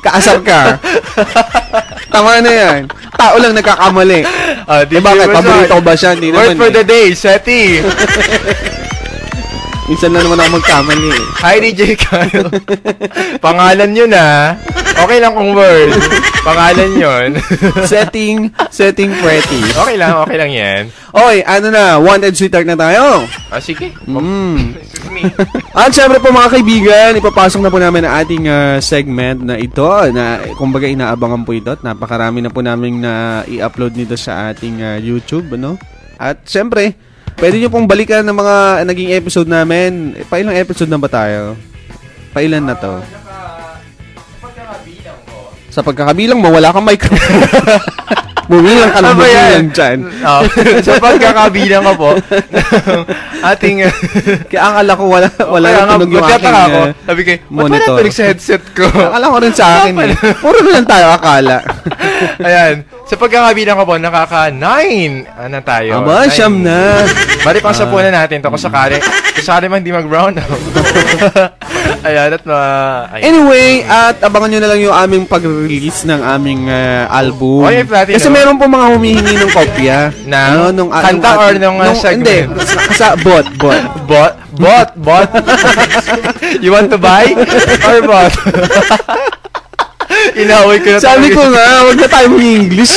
Kaasar ka. Tama na yan. Tao lang nagkakamali. Bakit? Paborito ko ba siya? Hindi naman. Word for the day, Seti. Minsan na naman ako magkamali. Hi, DJ Kyle. Pangalan yun, Okay lang kung word. Pangalan yun. Setting pretty. Okay lang yan. Okay, wanted sweetheart na tayo. Sige. At syempre po mga kaibigan, ipapasok na po namin ang ating segment na ito, na kumbaga inaabangan po ito. At napakarami na po namin na i-upload nito sa ating YouTube, At syempre, pwede nyo pong balikan ng mga naging episode namin. Pailang episode na ba tayo? Pailan na to? Sa pagkakabilang mo, wala kang microphone. Bumilang ka lang, bumilang dyan. Sa pagkakabilang ko po, ating... Kaya akala ko wala tunog yung aking sabi kayo, monitor. Ba't sa headset ko? Akala ko rin sa akin. Puro na lang tayo akala. Ayan. Sa pagkakabilang ko po, nakaka-9. Ano tayo? Aba, siyam na. Bali pang sapunan natin to kung sakali man hindi mag-brown out. Ayan, Anyway, at abangan nyo na lang yung aming pag-release ng aming album. Kasi meron po mga humihingi ng kopya. Nung kanta or nung segment? Hindi, sa bot. Bot? You want to buy? Or bot? Inaway ko na. Sabi ko nga, wag na tayo mag-English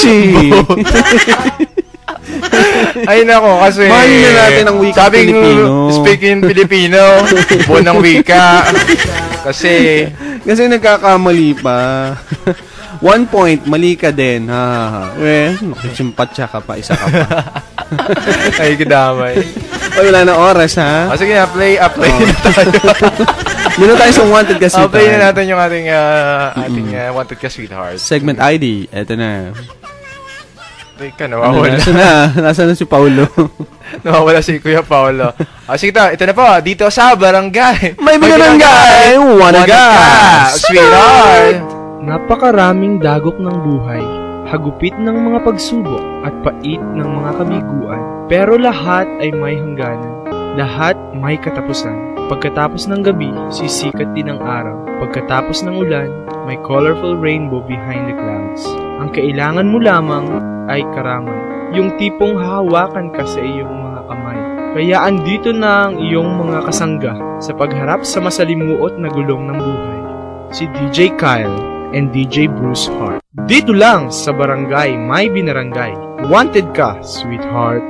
Ay nako, kasi mahalin na natin ang wika Filipino. Speaking Filipino, bunang wika. Kasi nagkakamali pa. 1 point, mali ka din. Nakisimpatsa ka pa, isa ka pa. Ay, kadamay. Wala na oras, ha? Sige na, play na tayo. Muna tayo sa Wanted Ka Sweetheart. Play na natin yung ating Wanted Ka Sweetheart. Segment ID, eto na. Teka, nawawala. Nasaan na si Paulo? Nawawala si Kuya Paulo. Sige ito na po, dito sa barangay. May barangay! Wanted Ka Sweetheart! Napakaraming dagok ng buhay, hagupit ng mga pagsubok at pait ng mga kabiguan. Pero lahat ay may hangganan, lahat may katapusan. Pagkatapos ng gabi, sisikat din ang araw. Pagkatapos ng ulan, may colorful rainbow behind the clouds. Ang kailangan mo lamang ay karamay, yung tipong hahawakan ka sa iyong mga kamay. Kaya andito na ang iyong mga kasangga sa pagharap sa masalimuot na gulong ng buhay. Si DJ Kyle and DJ Bruce Hart. Dito lang sa barangay May Binarangay. Wanted Ka, Sweetheart.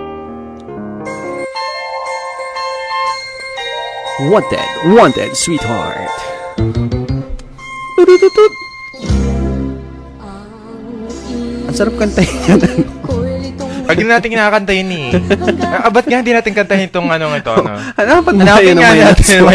Wanted, Sweetheart. Ang sarap kantahin yan. Pag natin kinakanta yun ba't nga hindi natin kantahin itong ito? Hanapin nga natin.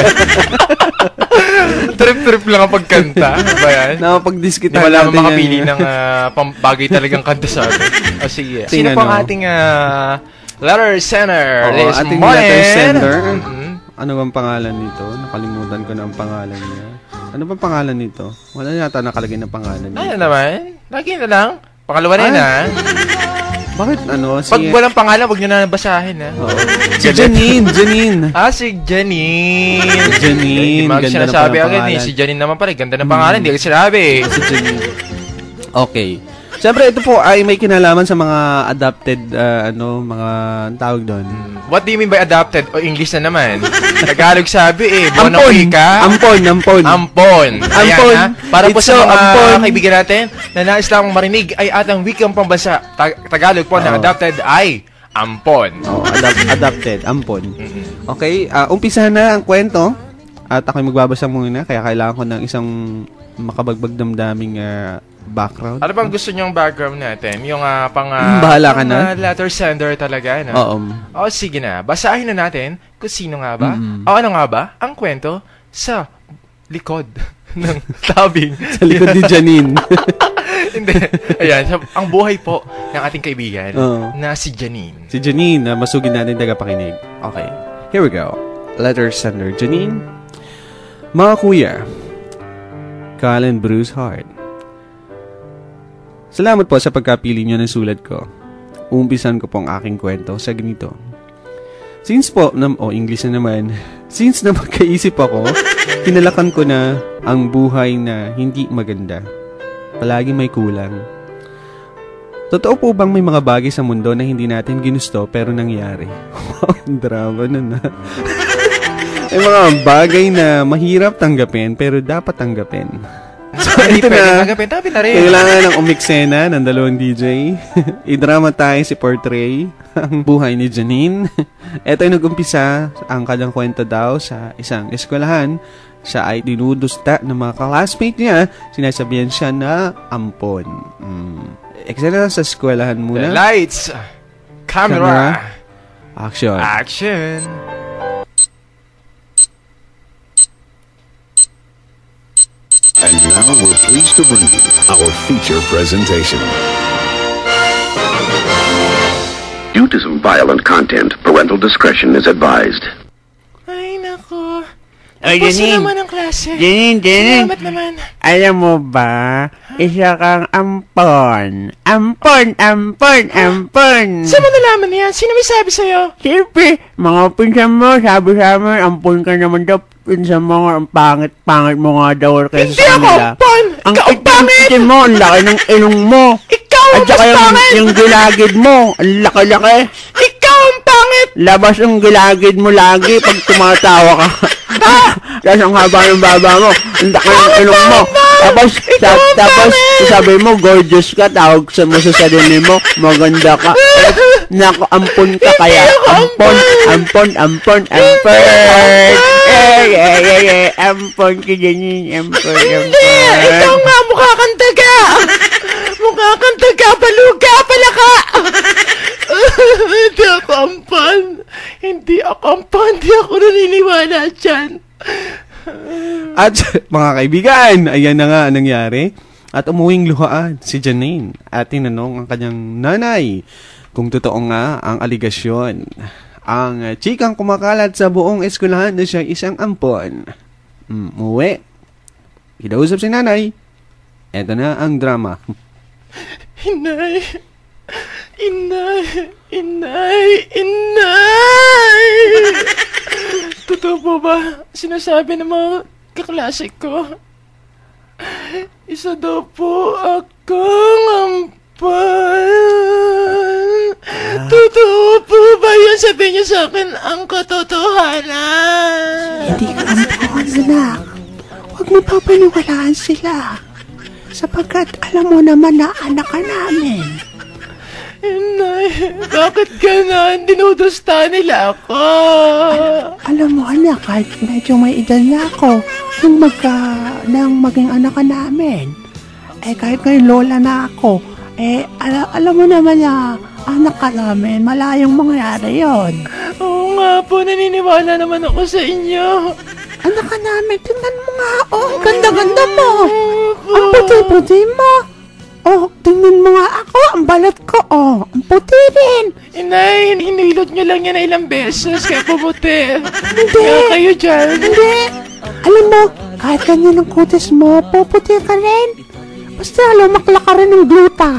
Trip lang ang pagkanta. Ba yan? Napapag-diskita natin. Di wala makapili ng bagay talagang kanta sa atin. Sige. Sino po ang ating letter sender this ating morning? Letter sender. Ano bang pangalan nito? Nakalimutan ko na ang pangalan niya. Ano bang pangalan nito? Wala yata nakalagay na pangalan niya. Ano naman? Lagi na lang. Pangalawa na yun, Bakit Pag walang pangalan, huwag nyo na basahin, Si Janine. Si Janine. Janine. Hindi ganda sinasabi na agad Si Janine naman pala. Ganda ng pangalan. Hindi agad sinabi. Si Janine. Okay. Siyempre, ito po ay may kinalaman sa mga adopted, mga tawag doon. What do you mean by adopted? O English na naman. Tagalog sabi Bonong wika. Ampon. Ayan, para po sa mga kaibigan natin na nais lang marinig ay atang wikang pambansa. Tagalog po na adopted ay ampon. Adopted. Ampon. Okay, umpisahan na ang kwento. At ako'y magbabasa muna. Kaya kailangan ko ng isang makabagbag damdaming background. Ano bang gusto niyong background natin? Yung bahala ka na? Letter sender talaga, Oo. Sige na. Basahin na natin kung sino nga ba. Ano nga ba ang kwento sa likod ng tabing. Sa likod ni Janine. Hindi. Ayan. Ang buhay po ng ating kaibigan na si Janine. Si Janine, masugin natin tagapakinig. Okay. Here we go. Letter sender, Janine. Mga kuya, Kyle and Bruce Hart. Salamat po sa pagkapili nyo ng sulat ko. Umpisan ko po ang aking kwento sa ganito. Since na magkaisip ako, kinalakan ko na ang buhay na hindi maganda. Palagi may kulang. Totoo po bang may mga bagay sa mundo na hindi natin ginusto pero nangyari? Drama nun, ha? May mga bagay na mahirap tanggapin pero dapat tanggapin. So, ito na. Kailangan ng umiksena ng dalawang DJ. I-dramatize, i-portray ang buhay ni Janine. Ito ay nag-umpisa ang kanyang kwento daw sa isang eskwelahan. Siya ay dinudusta ng mga classmate niya. Sinasabihan siya na ampon. Eksena sa eskwelahan muna. The lights, camera, action. Action. And now we're pleased to bring you our feature presentation. Due to some violent content, parental discretion is advised. Ay, nako. Ay, Tapos naman ang klase. Janine. Salamat naman. Alam mo ba, isa kang ampon. Ampon. Saan mo nalaman yan? Sino may sabi sa'yo? Siyempre, mga pinsan mo, sabi sa amin, ampon ka naman daw. Pinsan mo nga, ang pangit mo nga daw kaysa Hindi sa ako kanila. ampon! Ang Ikaw ang pangit! itim mo, ang laki ng ilong mo. Ikaw ang At saka mas pangit! yung gilagid mo, ang laki-laki. Ikaw ang pangit! Labas ang gilagid mo lagi pag tumatawa ka. Tapos ang haba ng baba mo, ang laki ng ilong mo. Tapos sabi mo, gorgeous ka, tawag mo sa sarili mo, maganda ka. Naku, ampon ka kaya. Ampon. Ampon ka ganyan, ampon. Hindi! Ikaw nga, mukha kang daga! Mukha kang daga, baluga, palaka! Hindi ako ampon. Hindi ako naniniwala dyan. At mga kaibigan, ayan na nga nangyari. At umuwing luhaan si Janine at tinanong ang kanyang nanay kung totoo nga ang aligasyon. Ang chikang kumakalat sa buong eskwelahan na siya isang ampon. Uwi. Kinausap si nanay. Eto na ang drama. Inay! Totoo po ba sinasabi ng mga kaklase ko? Isa daw po akong ampon. Totoo po ba yun? Sabihin niyo sa akin ang katotohanan. Hindi ka ampon, anak. Huwag mo papaniwalaan sila. Sapagkat alam mo naman na anak ka namin. Inay, bakit ganon? Dinudusta nila ako. Alam mo, anak, kahit medyo may edad na ako, nang maging anak ka namin, kahit ngayon lola na ako, alam mo naman na anak ka namin, malayong mangyari yon. Oo nga po, naniniwala naman ako sa inyo. Anak ka namin, tingnan mo nga, ang ganda-ganda mo. Ang puti-puti mo. Tingnan mo nga ako, ang balat ko, ang puti rin. Inay, hinilot nyo lang yan na ilang beses, kaya pumuti. Hindi. Kaya kayo dyan. Hindi. Alam mo, kahit ganyan ang kutis mo, puputi ka rin. Basta lumakla ka rin ng gluta.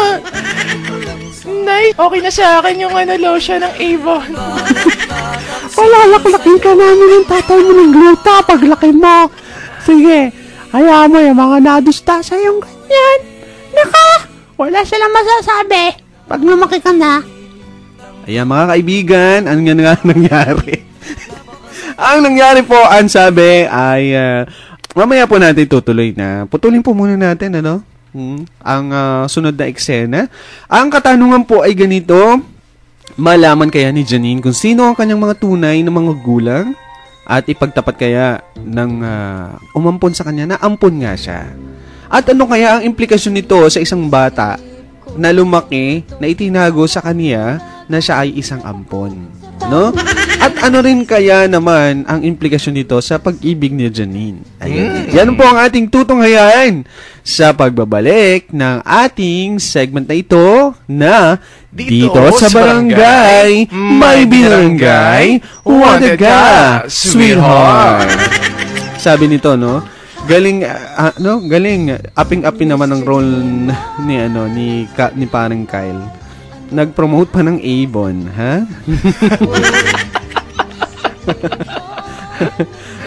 Nay, okay na sa akin yung lotion ng Avon. Palalaklakin ka namin ng tatay mo ng gluta paglaki mo. Sige, hayaan mo yung mga nadusta sa yung ganyan. Naka, wala silang masasabi pag lumaki ka na. Ayan mga kaibigan, ano nga nangyari? Ang nangyari po, ang sabi ay, mamaya po natin tutuloy na. Putulin po muna natin, ang sunod na eksena. Ang katanungan po ay ganito, malaman kaya ni Janine kung sino ang kanyang mga tunay na mga gulang at ipagtapat kaya ng umampon sa kanya na ampon nga siya. At ano kaya ang implikasyon nito sa isang bata na lumaki na itinago sa kanya na siya ay isang ampon, no? At ano rin kaya naman ang implikasyon nito sa pag-ibig ni Janine? Ayan. Yan po ang ating tutunghayan sa pagbabalik ng ating segment na ito na Dito sa Barangay, May Binarangay, Wanted Ka, Sweetheart. Sabi nito, no? Galing aping-aping naman ang role ni parang Kyle. Nag-promote pa ng Avon, ha?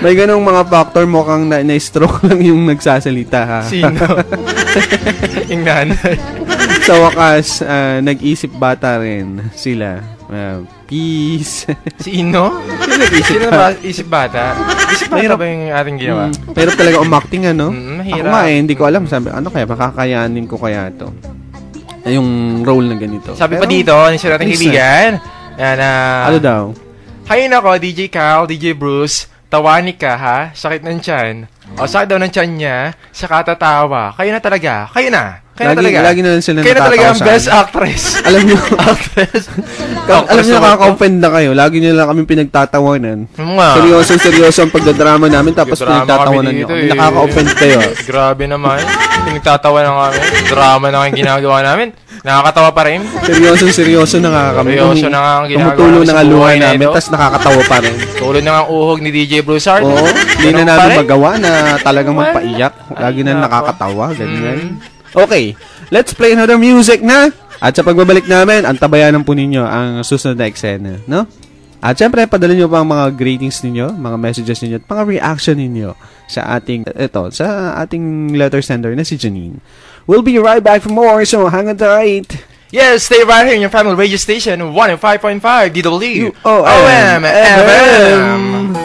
May ganong mga factor, mukhang na-stroke lang yung nagsasalita, ha? Sino? Yung nanay. Sa wakas, nag-isip bata rin sila. Peace. Sino? Sino ba? Isip bata? Isip bata ba yung ating ginawa? Pero talaga umakting, ano? Mahirap. Ako nga hindi ko alam. Sabi, ano kaya, makakayanin ko kaya to? Yung role na ganito. Sabi pa dito, niso nating kaibigan. Ano daw? Hay nako, DJ Cal, DJ Bruce, tawani ka ha? Sakit ng tiyan. O sakit daw ng tiyan niya, saka tatawa. Kayo na talaga. Kayo na. Kayo na talaga. Lagi na lang sila kayo na talaga ang best actress. Alam niyo, actress. alam niyo, nakaka-offend na kayo. Lagi niyo lang kami pinagtatawanan. Seryoso ang pagdadrama namin, tapos pinagtatawanan niyo. Nakaka-offend kayo. Grabe naman. Pinagtatawanan kami. Drama na ang ginagawa namin. Nakakatawa pa rin. Seryoso na nga kami. Seryoso na nga ang ginagawa tumutulo na nga luhay namin, tapos nakakatawa pa rin. Tulad na nga ang uhog ni DJ Broussard. Oo, hindi na namin magawa na talagang magpaiyak. Lagi na nakakatawa, ganyan. Okay, let's play another music na. At sa pagbabalik namin, antabayanan po ninyo ang susunod na eksena, no? At syempre, padala nyo pa ang mga greetings ninyo, mga messages ninyo, at mga reaction ninyo sa ating letter sender na si Janine. We'll be right back for more, so hang on tight. Yes, stay right here in your family radio station, 105.5 DW OM FM.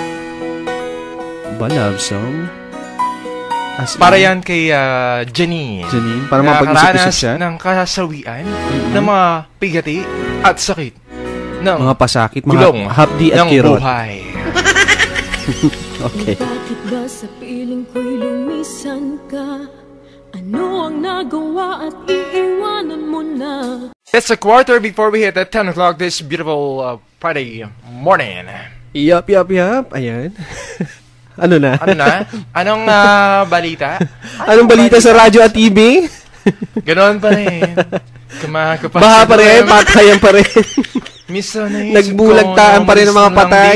Ba, love song? Para yan kay Janine. Para mapag-isip-isip siya. Ng kasawian, ng mga pigati at sakit. Ng mga pasakit, mga hapdi at kirot. Ng buhay. Okay. Bakit ba sa piling ko'y lumisan ka? Ano ang nagawa at iiwanan mo na? It's a quarter before we hit at 10 o'clock this beautiful Friday morning. Yup. Ayan. Ano na? Anong balita? Anong balita sa radyo at TV? Ganoon pa rin. Baha pa rin, patayan pa rin. Nagbulagtaan pa rin ng mga patay.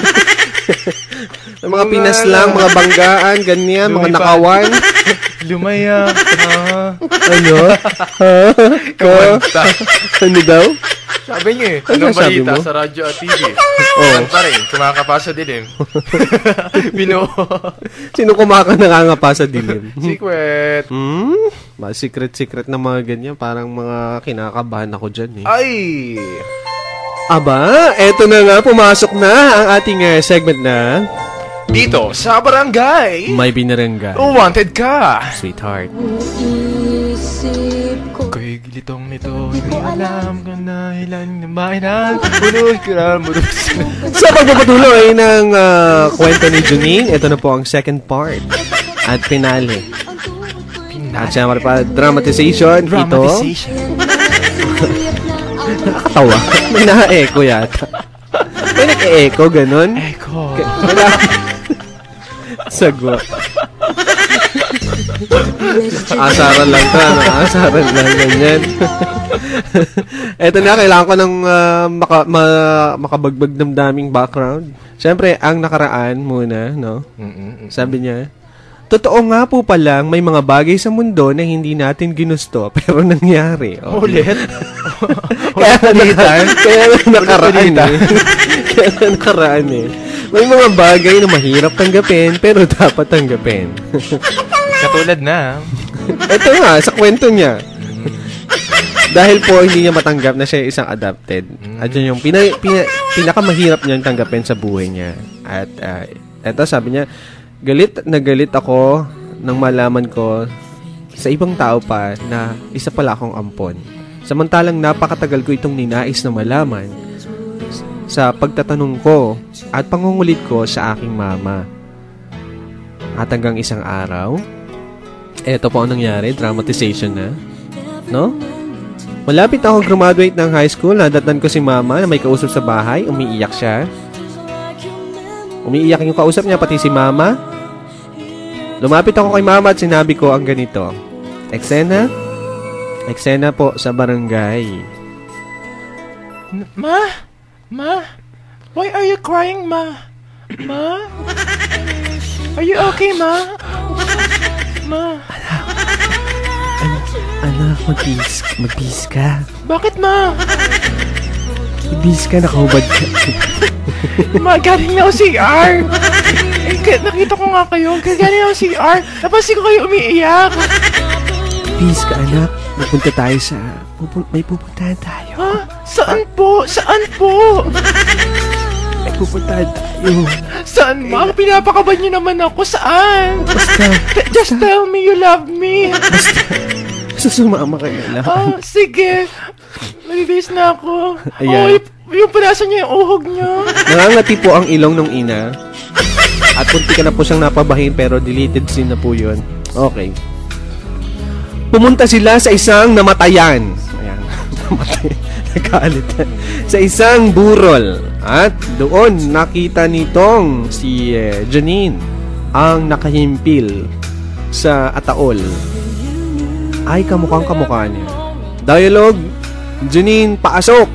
Ng mga pinaslang, mga banggaan, ganyan, mga nakawan. Lumaya. Ano? Kumanta. Ano daw? Sabi niyo anong balita sa radyo at TV? Ano pa rin, kumakapasa dilim. Binuo. Sino nakangapa sa dilim? Secret. Mga secret na mga ganyan. Parang mga kinakabahan ako dyan eh. Ay! Aba, eto na nga, pumasok na ang ating segment na dito sa barangay. May binarangay. Wanted ka. Sweetheart. Kay gilitong nito, hindi alam ka na ilan na mainan. Punos ka na, Sa pagpapatuloy ng kwento ni Janine, ito na po ang second part at finale. At siyempre pa, dramatization. Ito. Nakakatawa. May na-echo yata. May nag-e-echo, ganun. Echo. Sagwa. Asaran lang to, ano? Asaran lang, ganyan. Eto na, kailangan ko ng makabagbag ng daming background. Siyempre, ang nakaraan muna, no? Sabi niya, totoo nga po palang may mga bagay sa mundo na hindi natin ginusto pero nangyari. Ulit? Kaya nakaraan eh. May mga bagay na mahirap tanggapin pero dapat tanggapin. Katulad na. Ito nga, sa kwento niya. Dahil po hindi niya matanggap na siya isang adopted. At yun yung pinakamahirap niyang tanggapin sa buhay niya. At eto sabi niya, galit na galit ako nang malaman ko sa ibang tao pa na isa pala akong ampon. Samantalang napakatagal ko itong ninais na malaman sa pagtatanong ko at pangungulit ko sa aking mama. At hanggang isang araw, eto po ang nangyari, dramatization na, no? Malapit ako graduate ng high school, nadatnan ko si mama na may kausap sa bahay, umiiyak siya. Umiiyak yung kausap niya, pati si mama. Lumapit ako kay mama at sinabi ko ang ganito. Eksena po sa barangay. Ma? Why are you crying, Ma? Ma? Are you okay, Ma? Ma? Anak, mag-bis ka. Bakit, Ma? Mag-bis ka, nakahubad ka. Ma, galing na CR. nakita ko nga kayo. Kaya yung CR. Napansin ko kayo umiiyak. Please ka, anak. Pupunta tayo sa... May pupuntahan tayo. Ha? Saan po? Saan po? May pupuntahan tayo. Saan, ma? Pinapakaban niyo naman ako. Saan? Basta. Just tell me you love me. Basta sumama ka na lang. Sige. Nalibis na ako. Ayan. Yung panasan niya, yung uhog niya. Nangangati po ang ilong ng ina. At punti ka na po siyang napabahin pero deleted scene na po yun. Okay. Pumunta sila sa isang namatayan. Ayan. Nagkaalit. Sa isang burol. At doon nakita nitong si Janine ang nakahimpil sa ataol. Ay, kamukhang kamukha niya. Dialogue, Janine, paasok!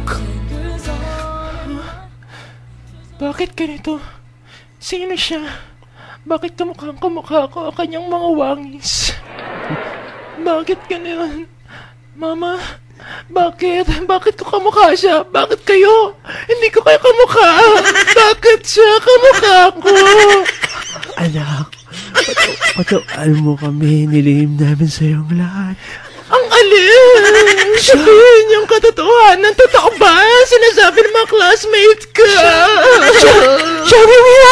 Bakit ganito? Sino siya? Bakit kamukhang kamukha ko ang kanyang mga wangis? Bakit ganyan? Mama, bakit? Bakit ko kamukha siya? Bakit kayo? Hindi ko kayo kamukha. Bakit siya kamukha ko? Anak, patawan mo kami. Nilihim namin sa'yo ang lahat. Ang alin! Sabihin yung katotohanan. Totoo ba? Sinasabi ng mga classmates ka. Sabi niya!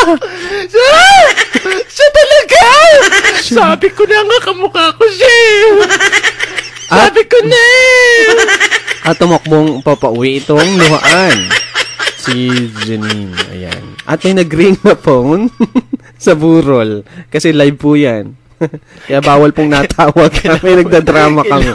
Siya talaga! Sabi ko na nga kamukha ko siya. Sabi ko na! At tumakbong papauwi itong luhaan. Si Janine. Ayan. At may nag-ring na phone sa burol. Kasi live po yan. Kaya bawal pong natawag. May nagdadrama kami.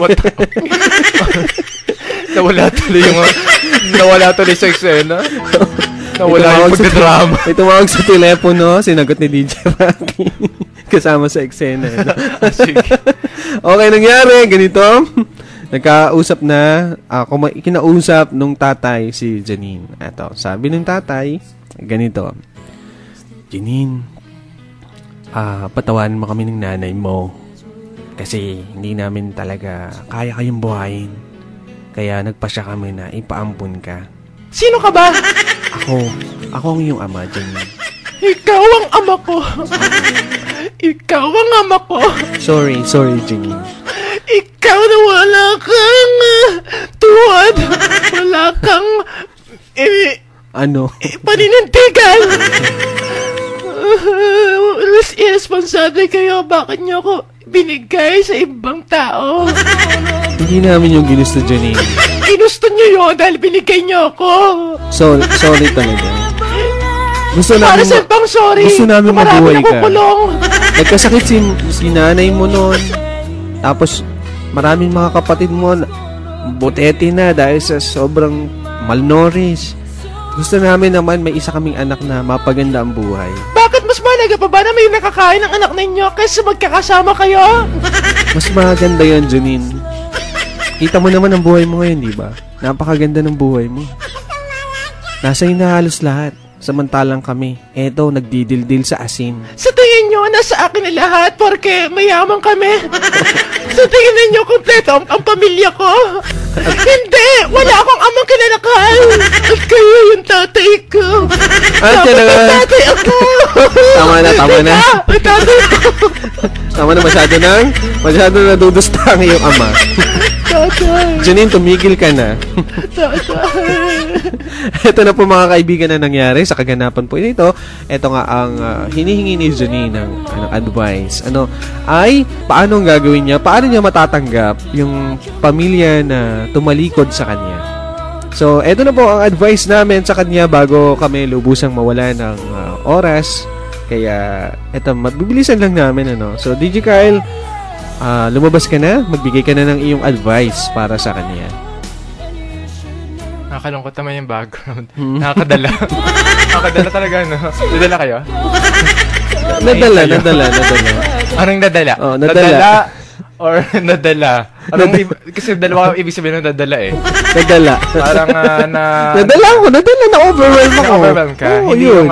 Nawala tuloy sa eksena. Nawala yung pagdadrama. May tumawag sa telepono. Sinagot ni DJ Rocky. Kasama sa eksena. Sige. Okay, nangyari. Ganito. Nagkausap na. Kinausap nung tatay si Janine. Eto, sabi ng tatay, ganito. Janine, patawanan mo kami ng nanay mo. Kasi hindi namin talaga kaya kayong buhayin. Kaya nagpasya kami na ipaampun ka. Sino ka ba? Ako ang iyong ama, Janine. Ikaw ang ama ko. Ikaw ang ama ko. Sorry, Janine. Ikaw na wala kang tuwad. Wala kang paninindigan. Irresponsible kayo. Bakit niyo ako binigay sa ibang tao? Hindi namin yung ginusto, Janine. Ginusto niyo yun dahil binigay niyo ako. Sorry talaga. Gusto Para namin sa pang sorry. Gusto namin mabuhay ka. Nakukulong. Nagkasakit si nanay mo noon. Tapos maraming mga kapatid mo butete na dahil sa sobrang malnourished. Gusto namin naman may isa kaming anak na mapaganda ang buhay. Bakit mas mahalaga pa ba na may nakakain ng anak ninyo kaysa magkakasama kayo? Mas maganda yun, Janine. Kita mo naman ang buhay mo ngayon, di ba? Napakaganda ng buhay mo. Nasa iyo na halos lahat. Samantalang kami, eto, nagdidildil sa asin. Sa tingin nyo, nasa akin na lahat porque mayaman kami. Sa tingin ninyo, kompleto ang pamilya ko. Hindi! Wala akong amang kinalakal. At kayo yung tatay ko. Dapat ang tatay ako. Tama na. Ang tatay ko. Tama na, masyado na dudusta ang iyong ama. Tatay. Janine, tumigil ka na. Tatay. Ito na po mga kaibigan na nangyari sa kaganapan po ito. Ito nga ang hinihingi ni Janine ng advice. Ay paano ang gagawin niya? Paano niya matatanggap yung pamilya na tumalikod sa kanya? So, ito na po ang advice namin sa kanya bago kami lubusang mawala ng oras. Kaya, ito, mabibilisan lang namin, So, DJ Kyle, lumabas ka na, magbigay ka na ng iyong advice para sa kanya. Nakakalungkot naman yung background. Nakakadala. Nakakadala talaga, no? Nadala kayo? Nadala. Anong nadala? Oh, nadala. Or nadala? Kasi dalawa ibig sabihin ng nadala eh. Nadala. Parang nadala ako. Na-overwhelm ako. Na-overwhelm ka? Oo, hindi yun. yung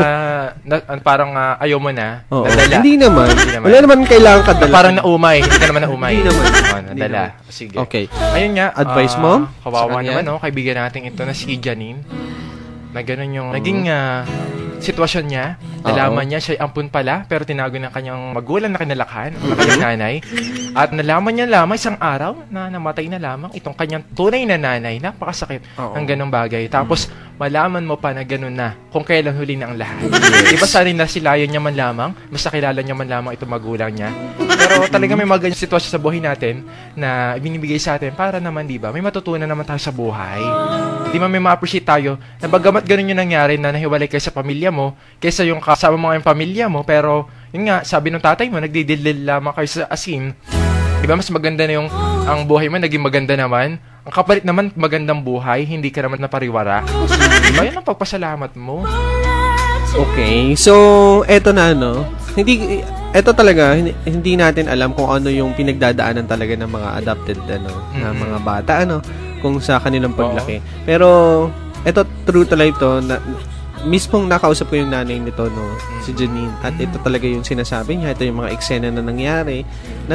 parang ayaw mo na. Oo. Nadala. Hindi naman. Wala naman kailangan kadala. Parang naumay. Hindi ka naman naumay. Hindi naman. Nadala. Sige. Okay. Ayun nga. Advice mo? Kawawa naman, no? Kaibigan natin ito na si Janine. Na ganun yung naging sitwasyon niya. Nalaman niya siya ampun pala, pero tinago ng kanyang magulang na kinalakhan, ng kanyang nanay. At nalaman niya lamang isang araw na namatay na lamang itong kanyang tunay na nanay. Napakasakit ng ganong bagay. Tapos, malaman mo pa na ganun na kung kailan huli na ang lahat. Iba sa rin na silayan niya man lamang, mas nakilala niya man lamang itong magulang niya. Pero talaga may mga ganyang sitwasyon sa buhay natin na binibigay sa atin para naman, di ba, may matutunan naman tayo sa buhay. Di ba may ma-appreciate tayo na bagamat ganun yung nangyari na nahiwalay kayo sa pamilya mo, kaysa yung kasama mo yung pamilya mo, pero yun nga, sabi ng tatay mo, nagdidilil lamang kayo sa asin. Di ba mas maganda na yung ang buhay mo, naging maganda naman. Ang kapalit naman, magandang buhay, hindi ka naman napariwara. Di ba yun ang pagpasalamat mo? Okay, so eto na eto talaga hindi natin alam kung ano yung pinagdadaanan talaga ng mga adopted na mga bata kung sa kanilang paglaki. Pero eto true to life to na mismong nakausap ko yung nanay nito si Janine, at ito talaga yung sinasabi niya, ito yung mga eksena na nangyari na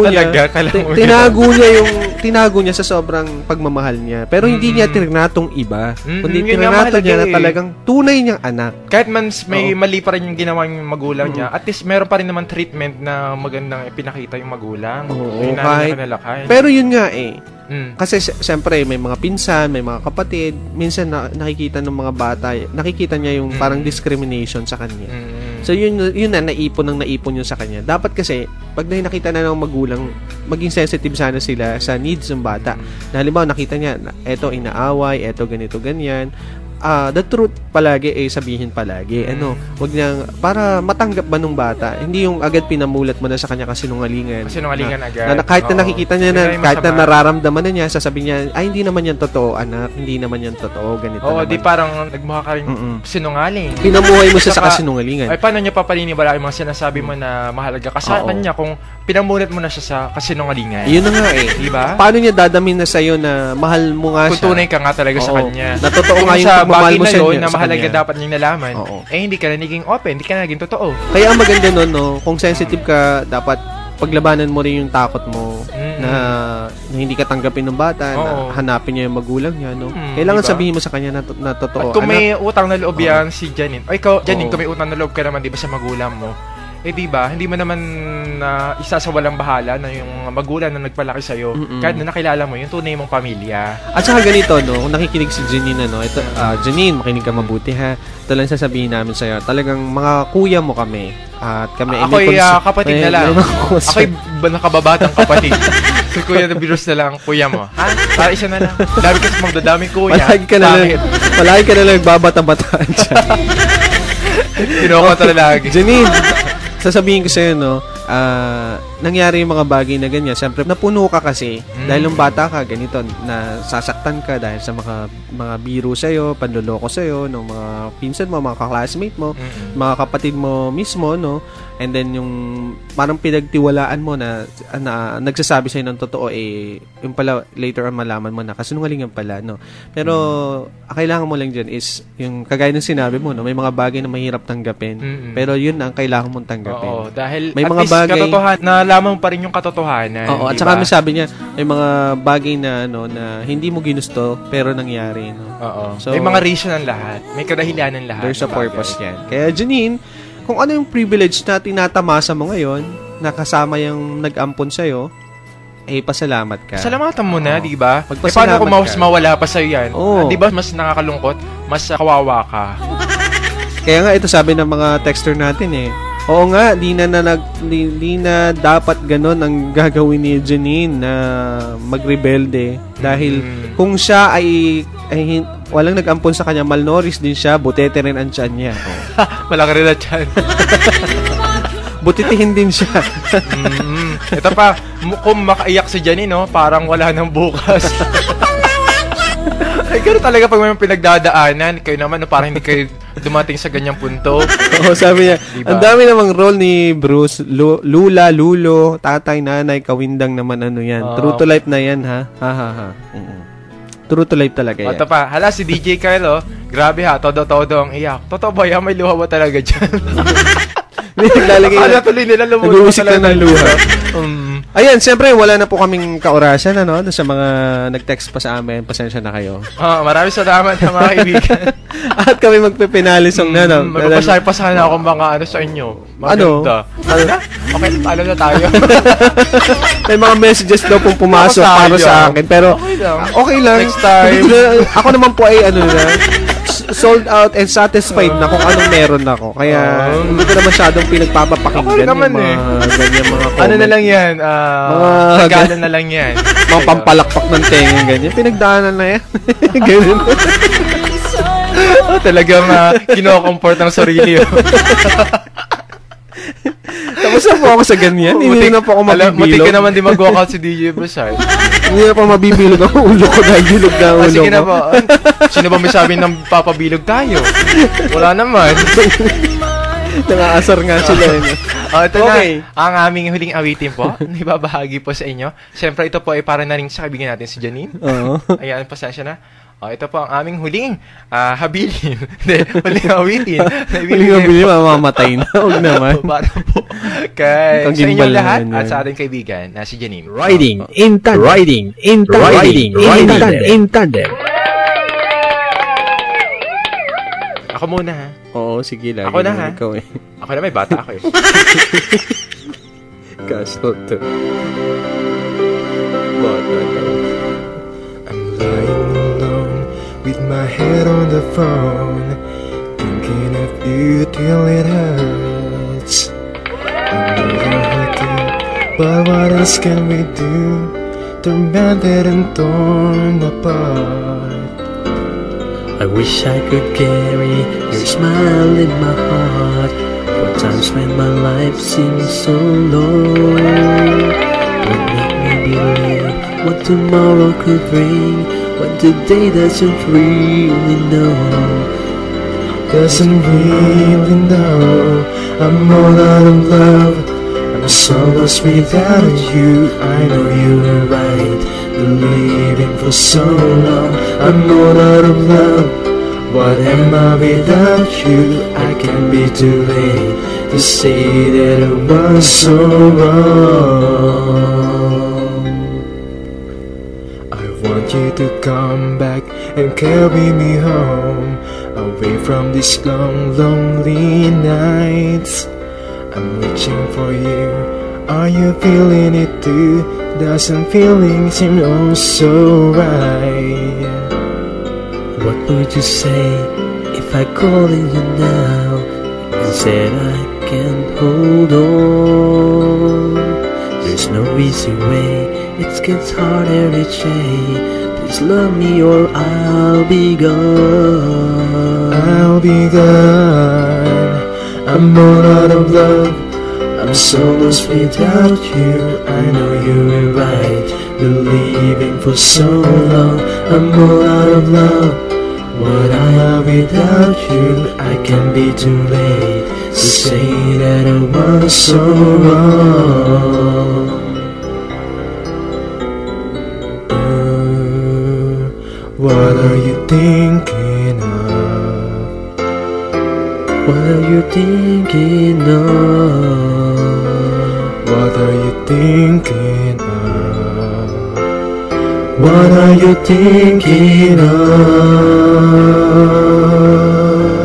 tinago niya sa sobrang pagmamahal niya, pero hindi niya tinatong iba, kundi tinato niya na talagang tunay niyang anak. Kahit man may mali pa rin yung ginawa yung magulang niya, at least meron pa rin naman treatment na magandang pinakita yung magulang. Pero yun nga kasi siyempre may mga pinsan, may mga kapatid, minsan nakikita ng mga bata, nakikita niya yung parang discrimination sa kanya. So yun na naipon yun sa kanya. Dapat kasi pag nakita na ng magulang, maging sensitive sana sila sa needs ng bata. Na halimbawa nakita niya, eto inaaway, eto ganito ganyan. The truth palagi sabihin palagi. Wag niyang para matanggap ba nung bata. Hindi yung agad pinamulat mo na sa kanya kasinungalingan. Agad. Kahit na nakikita niya na, kahit na nararamdaman na niya, sasabihin niya, ay hindi naman yan totoo, anak. Hindi naman yan totoo, ganito naman. Di parang nagmukha ka rin sinungaling. Pinamuhay mo siya sa kasinungalingan. Ay, paano niya papaniniwala yung mga sinasabi mo na mahalaga ka sa kanya kung pinamulat mo na siya sa kasinungalingan? Yun na nga diba? Paano niya dadamin na sa'yo na mahal mo nga siya? Kung tunay ka nga talaga sa kanya. Na totoo nga yung pagmamahal mo sa na mahalaga dapat niyang nalaman, hindi ka na naging open, hindi ka na naging totoo. Kaya ang maganda nun, kung sensitive ka, dapat paglabanan mo rin yung takot mo na hindi ka tanggapin ng bata, na hanapin niya yung magulang niya, kailangan sabihin mo sa kanya na totoo. At kung may utang na loob yan si Janine, o ikaw, Janine, kung may utang na loob ka naman, di ba, sa magulang mo, diba, hindi mo naman isa sa walang bahala na yung magulang na nagpalaki sa'yo, kahit na nakilala mo yung tunay mong pamilya. At saka ganito, kung nakikinig si Janine, ito, Janine, makinig ka mabuti ha. Ito lang sasabihin namin sa'yo, talagang mga kuya mo kami. At kami ako'y kapatid na lang. Ako'y nakababatang kapatid. Si Kuya na virus na lang ang kuya mo. Ha? Para isa na lang. Dami kasi magdadaming kuya. Palagi ka na lang nagbabata-bataan siya. Kinokota na lagi. Janine, sasabihin ko sa'yo, nangyari yung mga bagay na ganyan. Siyempre, napuno ka kasi. Dahil nung bata ka, ganito, nasasaktan ka dahil sa mga biro sa'yo, panloloko sa'yo, ng mga pinsan mo, mga kaklasmate mo, mga kapatid mo mismo, and then yung parang pinagtiwalaan mo na nagsasabi sa'yo ng totoo, yung pala, later on malaman mo na kasinungalingan pala, Pero, kailangan mo lang dyan is, yung kagaya ng sinabi mo, may mga bagay na mahirap tanggapin. Pero yun ang kailangan mong tanggapin. Oo, dahil may at mga least bagay, nalaman mo pa rin yung katotohanan. Oo, at saka may sabi niya, may mga bagay na na hindi mo ginusto pero nangyari, Oo. So, may mga reason ng lahat. May kadahilanan lahat. There's a purpose yan. Kaya Janine, kung ano yung privilege na tinatamasa mo ngayon, nakasama yung nag-ampon sa'yo, pasalamat ka. Salamatan mo na, di ba? Paano kung mawala pa sa'yo yan? Di ba mas nakakalungkot? Mas kawawa ka. Kaya nga ito sabi ng mga texter natin oo nga, di na dapat ganon ang gagawin ni Janine na magrebelde. Dahil kung siya ay walang nag-ampon sa kanya, malnourished din siya, butete rin ang tiyan niya. Malaki rin ang tiyan. Butitihin din siya. Ito pa, kung makaiyak si Janine, parang wala nang bukas. Ay, gano'n talaga pag may pinagdadaanan. Kayo naman, parang hindi kayo dumating sa ganyang punto. Oo, sabi niya, diba? Ang dami namang role ni Bruce. Lula, lulo, tatay, nanay, kawindang naman yan. True to life na yan, ha? Ha. True to life talaga yan. Ito pa, hala si DJ Kyle, grabe ha, todo-todo ang iyak. Totoo ba yan? May luha ba talaga dyan? Naglalagay na tuloy nila nag-uusik na ng luha. Ayan, siyempre, wala na po kaming kaorasan, ano, sa mga nag-text pa sa amin. Pasensya na kayo. Maraming salamat na mga kaibigan. At kami magpipinalisong na, no? Magpapasahe-pasahe na akong mga sa inyo. Maganda. Ano na? Okay, talo na tayo. May mga messages daw pong pumasok para sa akin. Pero, okay lang. Next time. Ako naman po ay, sold out and satisfied na kung anong meron ako. Kaya, hindi ko na masyadong pinagpapapakinggan yung mga ganyan mga comment. Ano na lang yan? Sagana na lang yan. Mga pampalakpak ng tenga, ganyan. Pinagdaanan na yan. Ganyan. Talagang kino-comfort ang sarili. Tapos na po ako sa ganyan. Hindi na po ako mabibilog. Matik ka naman di mag-walkout si DJ Broussard. Hindi na po mabibilog ang ulo ko dahil bilog na ulo ko. Sige na po. Sino ba may sabi ng papabilog tayo? Wala naman. Nangaasar nga sila. Ito okay. Na ang aming huling awitin po. Ibabahagi po sa inyo. Siyempre ito po ay para na rin sa kaibigan natin si Janine. Ayan, pasensya na. Ito po ang aming huling habilin. Hindi, huling awitin. Huling habilin, mamamatay na. Huwag naman. Para po kay sa inyong lahat at sa ating kaibigan na si Janine. Riding in tandem. Ako muna ha. Oo, sige lang. Ako na ha. Ikaw, eh. Ako na, may bata ako eh. Kaso to. I'm lying alone with my head on the phone, thinking of you till it hurts. I know you're hurting, but what else can we do? Tormented and torn apart. I wish I could carry your smile in my heart for times when my life seems so low. Don't make me believe what tomorrow could bring when today doesn't really know. Doesn't really know. I'm all out of love. I'm so lost without you. I know you were right, believing for so long. I'm all out of love. What am I without you? I can't be too late to say that I was so wrong. I want you to come back and carry me home, away from these long, lonely nights. I'm reaching for you. Are you feeling it too? Doesn't feeling seem oh so right? What would you say if I called you now and said I can't hold on? There's no easy way, it gets harder each day. Please love me or I'll be gone. I'll be gone. I'm all out of love. I'm so lost without you. I know you were right, believing for so long. I'm all out of love. What I am without you, I can't be too late to say that I was so wrong. What are you thinking of? What are you thinking of? What are you thinking of? What are you thinking of?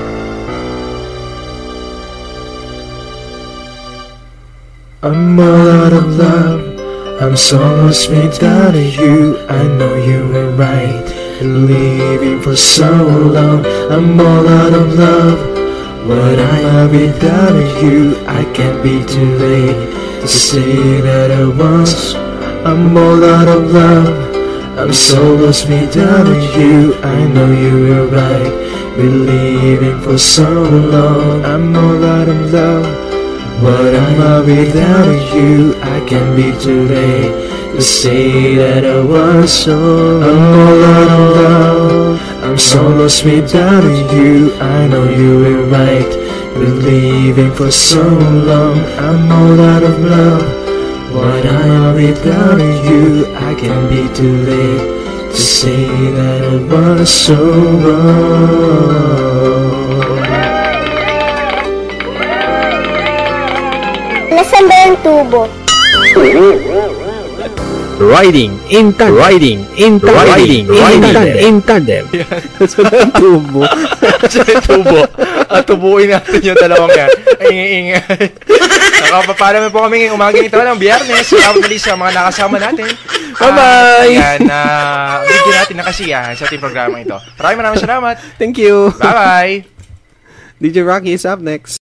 I'm all out of love. I'm so lost without you. I know you were right, believing for so long. I'm all out of love. What I am without you, I can't be too late to say that I was. I'm all out of love. I'm so lost without you. I know you were right, believing for so long. I'm all out of love. What am I without you? I can't be too late to say that I was so. I'm all out of love. I'm so lost without you. I know you were right, believing for so long. I'm all out of love. What I am without you, I can't be too late to say that I was so wrong. Nasaan ba yung tubo? Riding in tandem. Sunod tubo. Tubo. Tubuin natin yung dalawang yan. Ingay. Nakapapala mo po kami ngayong umaga nito ng Biyernes. Salamat ulit sa mga nakasama natin. Bye-bye! Ayan, bigyan natin na kasiyahan sa ating programa ito. Maraming salamat. Thank you. Bye-bye! DJ Rocky is up next.